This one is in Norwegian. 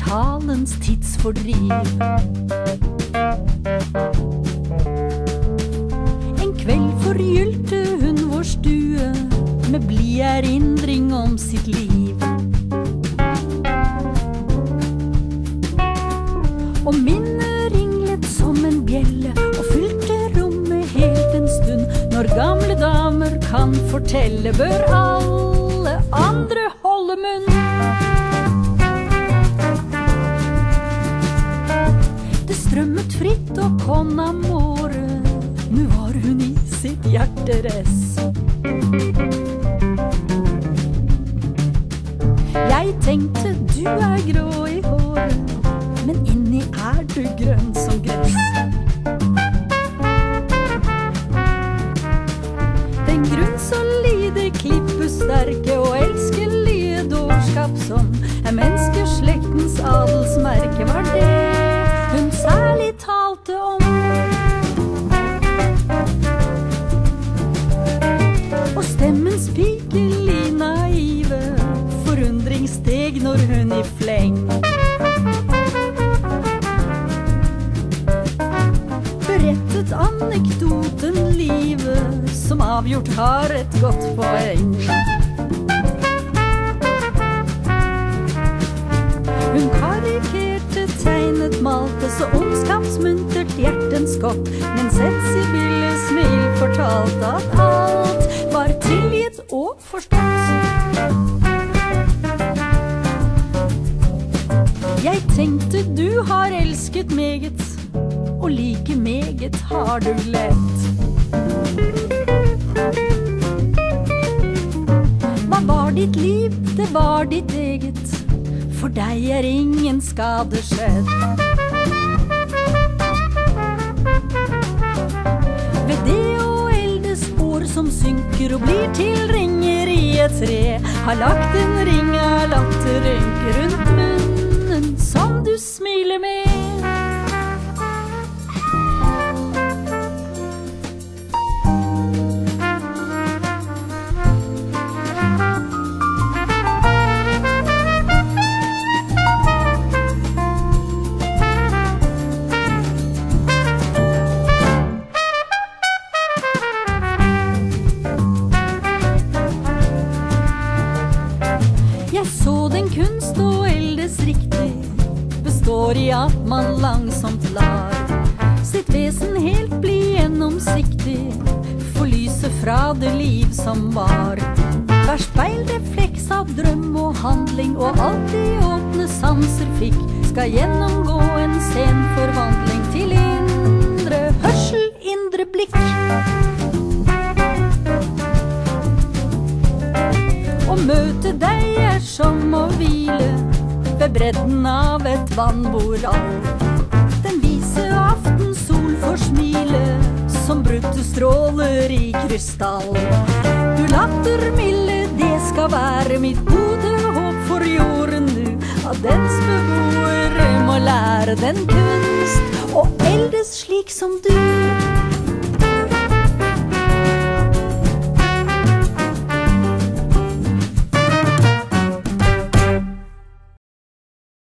kapitalens tidsfordriv. En kveld forgylte hun vår stue med blid erindring om sitt liv. Og minnet ringlet som en bjelle og fylte rommet helt en stund. Når gamle damer kan fortelle, bør alle andre holde munn. Det strømmet fritt og con amore, nu var hun i sitt hjerteress. Jeg tenkte, du er grå i håret, men inni er du grønn som gress. Den grunnsolide, klippesterke og elskelige dårskap som er menneskeslektens adelsmerke, var det hun særlig talte om. Og stemmens pikelig naive forundring steg når hun i fleng berettet anekdoten livet, som avgjort har et godt poeng. Hun karikerte, tegnet, malte så ondskapsmuntert hjertens godt, mens et sibille smil fortalte at alt var tilgitt og forstått. Jeg tenkte, du har elsket meget, og like meget har du lett. Hva var ditt liv? Det var ditt eget. For deg er ingen skade skjedd. Ved det å eldes år som synker og blir til ringer i et tre, har lagt en ring av latterrynker rundt munnen som du smiler med. Jeg så den kunst å eldes riktig består i at man langsomt lar sitt vesen helt bli gjennomsiktig for lyset fra det liv som var. Hver speilrefleks av drøm og handling og alt de åpne sanser fikk, skal gjennomgå en sen forvandling til indre hørsel, indre blikk. Å møte deg er som å hvile ved bredden av et vann hvor all den vise aftensol får smile som brutte stråler i krystall. Du lattermilde, det skal være mitt gode håp for jorden nu, at dens beboere må lære den kunst og eldes slik som du.